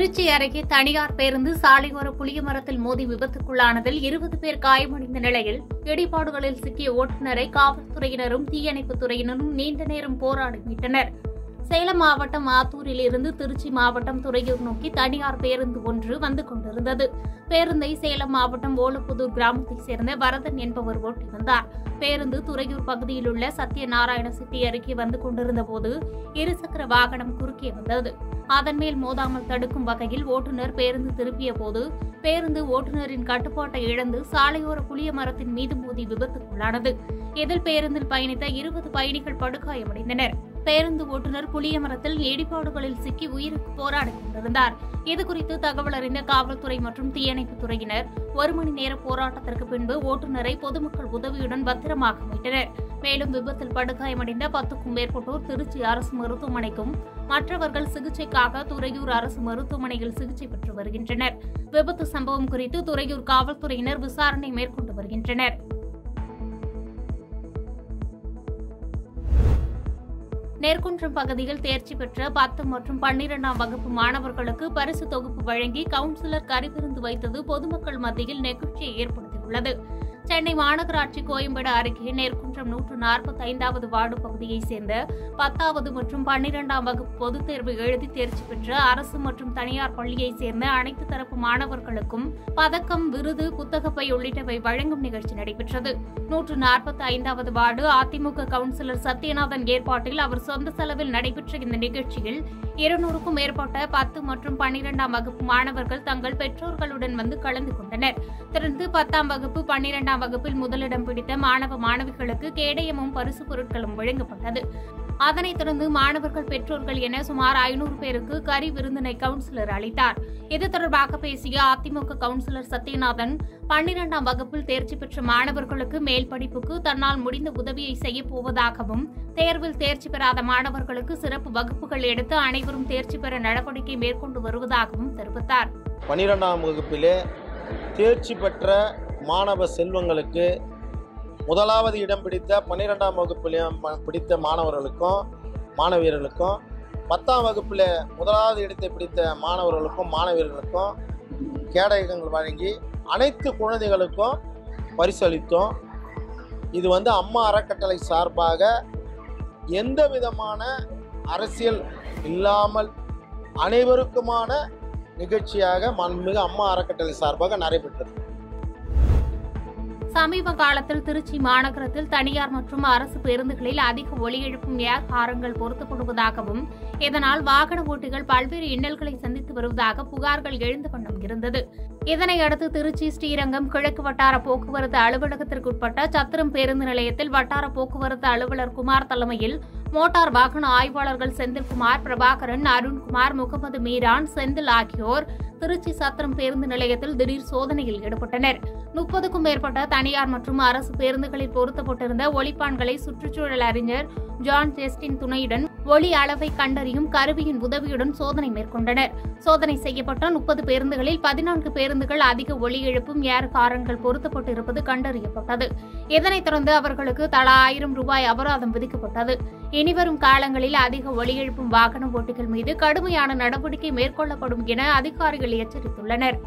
திருச்சி அருகே தனியார் பேருந்து சாலையோர புளிய மரத்தில் மோதி விபத்துக்குள்ளானதில் 20 பேர் காயமடைந்த நிலையில் இடிபாடுகளில் சிக்கிய ஓட்டுநரை காவல்துறையினரும் தீயணைப்புத் துறையினரும் நீண்ட நேரம் போராடி மீட்டனர். சேலம் மாவட்டம் ஆத்தூரில் இருந்து திருச்சி மாவட்டம் துறையூர் நோக்கி தனியார் பேருந்து ஒன்று வந்து கொண்டிருந்தது. பேருந்தை சேலம் மாவட்டம் ஓலப்புதூர் கிராமத்தைச் சேர்ந்த வரதன் என்பவர் ஓட்டி வந்தார். பேருந்து துறையூர் பகுதியில் உள்ள சத்யநாராயண சிட்டி அருகே வந்து கொண்டிருந்த போது இருசக்கர வாகனம் குறுக்கே வந்தது. அதன் மேல் மோதாமல் தடுக்கும் வகையில் ஓட்டுநர் பேருந்து திருப்பிய போது பேருந்து ஓட்டுநரின் கட்டுப்பாட்டை இழந்து சாலையோர புளிய மரத்தின் மீது மோதி விபத்துக்குள்ளானது. இதில் பேருந்தில் பயணித்த 20 பயணிகள் படுகாயமடைந்தனர். பேருந்து ஓட்டுநர் புளிய மரத்தில் இடிபாடுகளில் சிக்கி உயிருக்கு போராடி கொண்டிருந்தார். இதுகுறித்து தகவல் அறிந்த காவல்துறை மற்றும் தீயணைப்புத் துறையினர் 1 மணி நேர போராட்டத்திற்கு பின்பு ஓட்டுநரை பொதுமக்கள் உதவியுடன் பத்திரமாக மீட்டனர். மேலும் விபத்தில் படுகாயமடைந்த 10க்கும் மேற்பட்டோர் திருச்சி அரசு மருத்துவமனைக்கும் மற்றவர்கள் சிகிச்சைக்காக துறையூர் அரசு மருத்துவமனையில் சிகிச்சை பெற்று வருகின்றனர். விபத்து சம்பவம் குறித்து துறையூர் காவல்துறையினர் விசாரணை மேற்கொண்டு வருகின்றனர். நேர்குன்றம் பகுதியில் தேர்ச்சி பெற்ற 10 மற்றும் 12ஆம் வகுப்பு மாணவர்களுக்கு பரிசு தொகுப்பு வழங்கி கவுன்சிலர் கறிவிருந்து வைத்தது பொதுமக்கள் மத்தியில் நெகிழ்ச்சியை ஏற்படுத்தியுள்ளது. சென்னை மாநகராட்சி கோயம்பேடு அருகே நேர்குன்றம் 145வது வார்டு பகுதியைச் சேர்ந்த 10வது மற்றும் 12ஆம் வகுப்பு பொதுத் தேர்வு எழுதி தேர்ச்சி பெற்ற அரசு மற்றும் தனியார் பள்ளியைச் சேர்ந்த அனைத்து தரப்பு மாணவர்களுக்கும் பதக்கம், விருது, புத்தகப்பை உள்ளிட்டவை வழங்கும் நிகழ்ச்சி நடைபெற்றது. 145வது வார்டு அதிமுக கவுன்சிலர் சத்யநாதன் ஏற்பாட்டில் அவர் சொந்த செலவில் நடைபெற்ற இந்த நிகழ்ச்சியில் 200க்கும் மேற்பட்ட 10 மற்றும் 12ஆம் வகுப்பு மாணவர்கள் தங்கள் பெற்றோர்களுடன் வந்து கலந்து கொண்டனர். தொடர்ந்து 10ஆம் வகுப்பு 12ஆம் வகுப்பில் முதலிடம் பிடித்த மாணவ மாணவிகளுக்கு கேடயமும் பரிசு பொருட்களும் வழங்கப்பட்டது. அதனைத் தொடர்ந்து மாணவர்கள், பெற்றோர்கள் என சுமார் 500 பேருக்கு கறி விருந்தினை கவுன்சிலர் அளித்தார். இது தொடர்பாக பேசிய அதிமுக கவுன்சிலர் சத்யநாதன், 12ஆம் வகுப்பில் தேர்ச்சி பெற்ற மாணவர்களுக்கு மேல் படிப்புக்கு தன்னால் முடிந்த உதவியை செய்யப் போவதாகவும், தேர்வில் தேர்ச்சி பெறாத மாணவர்களுக்கு சிறப்பு வகுப்புகள் எடுத்து அனைவரும் தேர்ச்சி பெற நடவடிக்கை மேற்கொண்டு வருவதாகவும் தெரிவித்தார். 12ஆம் வகுப்பிலே தேர்ச்சி பெற்ற மாணவ செல்வங்களுக்கு முதலாவது இடம் பிடித்த 12ஆம் வகுப்பிலையும் பிடித்த மாணவர்களுக்கும் மாணவியர்களுக்கும் 10ஆம் வகுப்பில் முதலாவது இடத்தை பிடித்த மாணவர்களுக்கும் மாணவியர்களுக்கும் கேடயங்கள் வழங்கி அனைத்து குழந்தைகளுக்கும் பரிசளித்தோம். இது அம்மா அறக்கட்டளை சார்பாக எந்த விதமான அரசியல் இல்லாமல் அனைவருக்குமான நிகழ்ச்சியாக மாண்புமிகு அம்மா அறக்கட்டளை சார்பாக நடைபெற்றது. சமீப காலத்தில் திருச்சி மாநகரத்தில் தனியார் மற்றும் அரசு பேருந்துகளில் அதிக ஒலி எழுப்பும் ஏர் ஹாரங்கள் பொருத்தப்படுவதாகவும், இதனால் வாகன ஓட்டிகள் பல்வேறு இன்னல்களை சந்தித்து வருவதாக புகார்கள் எழுந்து வண்ணம் இருந்தது. இதனையடுத்து திருச்சி ஸ்ரீரங்கம் கிழக்கு வட்டார போக்குவரத்து அலுவலகத்திற்குட்பட்ட சத்திரம் பேருந்து நிலையத்தில் வட்டார போக்குவரத்து அலுவலர் குமார் தலைமையில் மோட்டார் வாகன ஆய்வாளர்கள் செந்தில்குமார், பிரபாகரன், அருண்குமார், முகமது மீரான், செந்தில் ஆகியோர் திருச்சி சத்திரம் பேருந்து நிலையத்தில் திடீர் சோதனையில் ஈடுபட்டனர். 30க்கும் மேற்பட்ட தனியார் மற்றும் அரசு பேருந்துகளில் பொருத்தப்பட்டிருந்த ஒலிப்பான்களை சுற்றுச்சூழல் அறிஞர் ஜான் ஜெஸ்டின் துணையுடன் ஒலி அளவை கண்டறியும் கருவியின் உதவியுடன் சோதனை மேற்கொண்டனர். சோதனை செய்யப்பட்ட 30 பேருந்துகளில் 14 பேருந்துகள் அதிக ஒலி எழுப்பும் ஏர் ஹாரன்கள் பொருத்தப்பட்டு இருப்பது கண்டறியப்பட்டது. இதனைத் தொடர்ந்து அவர்களுக்கு தலா 1000 ரூபாய் அபராதம் விதிக்கப்பட்டது. இனிவரும் காலங்களில் அதிக ஒலி எழுப்பும் வாகன ஓட்டிகள் மீது கடுமையான நடவடிக்கை மேற்கொள்ளப்படும் என அதிகாரிகள் எச்சரித்துள்ளனர்.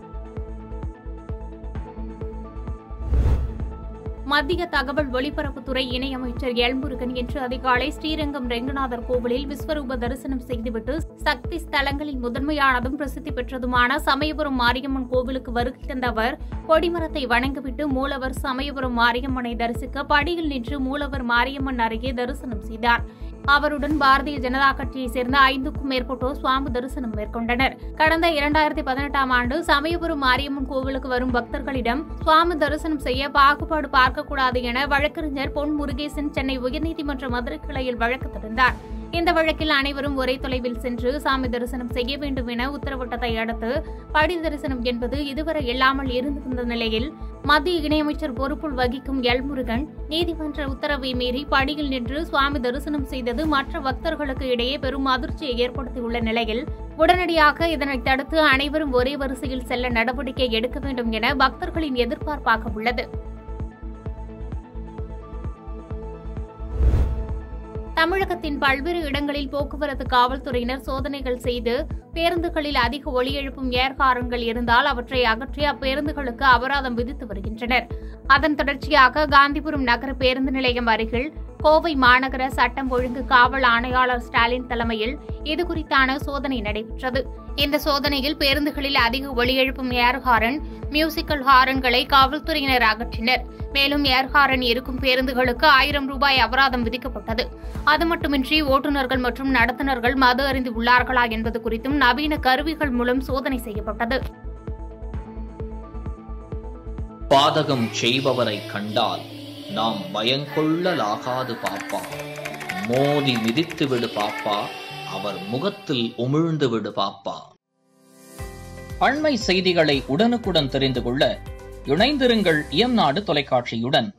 மத்திய தகவல் ஒலிபரப்புத்துறை இணையமைச்சர் எல்முருகன் இன்று அதிகாலை ஸ்ரீரங்கம் ரெங்கநாதர் கோவிலில் விஸ்வரூப தரிசனம் செய்துவிட்டு சக்தி ஸ்தலங்களில் முதன்மையானதும் பிரசித்தி பெற்றதுமான சமயபுரம் மாரியம்மன் கோவிலுக்கு வருகை தந்த அவர் கொடிமரத்தை வணங்கிவிட்டு மூலவர் சமயபுரம் மாரியம்மனை தரிசிக்க படியில் நின்று மூலவர் மாரியம்மன் அருகே தரிசனம் செய்தார். அவருடன் பாரதிய ஜனதா கட்சியைச் சேர்ந்த 5க்கும் மேற்பட்டோர் சுவாமி தரிசனம் மேற்கொண்டனர். கடந்த 2018ஆம் ஆண்டு சமயபுரம் மாரியம்மன் கோவிலுக்கு வரும் பக்தர்களிடம் சுவாமி தரிசனம் செய்ய பாகுபாடு பார்க்கக்கூடாது என வழக்கறிஞர் பொன் முருகேசன் சென்னை உயர்நீதிமன்ற மதுரை கிளையில் வழக்கு தொடர்ந்தார். இந்த வழக்கில் அனைவரும் ஒரே தொலைவில் சென்று சாமி தரிசனம் செய்ய வேண்டும் என உத்தரவிட்டதை அடுத்து படி தரிசனம் என்பது இதுவரை இல்லாமல் இருந்து வந்த நிலையில் மத்திய இணையமைச்சர் பொறுப்பில் வகிக்கும் எல்முருகன் நீதிமன்ற உத்தரவை மீறி படியில் நின்று சுவாமி தரிசனம் செய்தது மற்ற பக்தர்களுக்கு இடையே பெரும் அதிர்ச்சியை ஏற்படுத்தியுள்ள நிலையில் உடனடியாக இதனை தடுத்து அனைவரும் ஒரே வரிசையில் செல்ல நடவடிக்கை எடுக்க வேண்டும் என பக்தர்களின் எதிர்பார்ப்பாக உள்ளது. தமிழகத்தின் பல்வேறு இடங்களில் போக்குவரத்து காவல்துறையினர் சோதனைகள் செய்து பேருந்துகளில் அதிக ஒலி எழுப்பும் ஏர்ஹாரன்கள் இருந்தால் அவற்றை அகற்றி அப்பேருந்துகளுக்கு அபராதம் விதித்து வருகின்றனர். அதன் தொடர்ச்சியாக காந்திபுரம் நகர பேருந்து நிலையம் அருகில் கோவை மாநகர சட்டம் ஒழுங்கு காவல் ஆணையாளர் ஸ்டாலின் தலைமையில் இதுகுறித்தான சோதனை நடைபெற்றது. இந்த சோதனையில் பேருந்துகளில் அதிக ஒலி எழுப்பும் ஏர்ஹாரன், மியூசிக்கல் ஹாரன்களை காவல்துறையினர் அகற்றினர். மேலும் ஏர்ஹாரன் இருக்கும் பேருந்துகளுக்கு 1000 ரூபாய் அபராதம் விதிக்கப்பட்டது. அது மட்டுமின்றி ஓட்டுநர்கள் மற்றும் நடத்துனர்கள் மது அருந்தி உள்ளார்களா என்பது குறித்தும் நவீன கருவிகள் மூலம் சோதனை செய்யப்பட்டது. பாதகம் செய்பவரை கண்டால் நாம் பயங்கொள்ளலாகாது பாப்பா, மோதி மிதித்து விடு பாப்பா, அவர் முகத்தில் உமிழ்ந்து விடு பாப்பா. அண்மை செய்திகளை உடனுக்குடன் தெரிந்து கொள்ள இணைந்திருங்கள் NADU தொலைக்காட்சியுடன்.